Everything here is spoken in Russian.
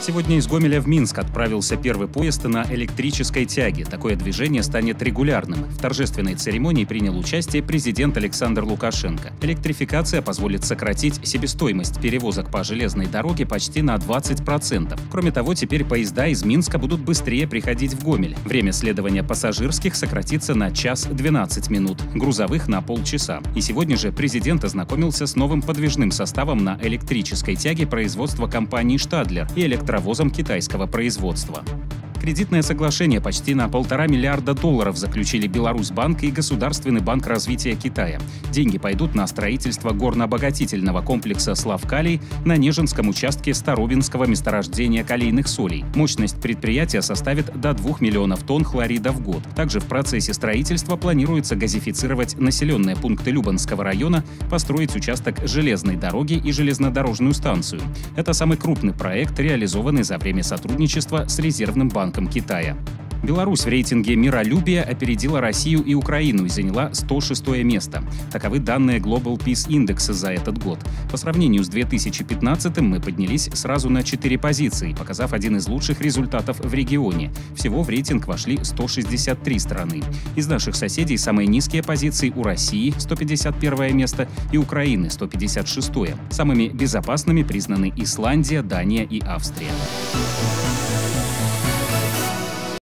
Сегодня из Гомеля в Минск отправился первый поезд на электрической тяге. Такое движение станет регулярным. В торжественной церемонии принял участие президент Александр Лукашенко. Электрификация позволит сократить себестоимость перевозок по железной дороге почти на 20%. Кроме того, теперь поезда из Минска будут быстрее приходить в Гомель. Время следования пассажирских сократится на 1:12 минут, грузовых на полчаса. И сегодня же президент ознакомился с новым подвижным составом на электрической тяге производства компании «Штадлер» и электровозом китайского производства. Кредитное соглашение почти на $1,5 миллиарда заключили Беларусьбанк и Государственный банк развития Китая. Деньги пойдут на строительство горно-обогатительного комплекса «Славкалий» на Нежинском участке Старобинского месторождения калийных солей. Мощность предприятия составит до 2 миллионов тонн хлорида в год. Также в процессе строительства планируется газифицировать населенные пункты Любанского района, построить участок железной дороги и железнодорожную станцию. Это самый крупный проект, реализованный за время сотрудничества с Резервным банком Китая. Беларусь в рейтинге миролюбия опередила Россию и Украину и заняла 106-е место. Таковы данные Global Peace Index за этот год. По сравнению с 2015-м мы поднялись сразу на 4 позиции, показав один из лучших результатов в регионе. Всего в рейтинг вошли 163 страны. Из наших соседей самые низкие позиции у России – 151-е место, и Украины – 156-е. Самыми безопасными признаны Исландия, Дания и Австрия.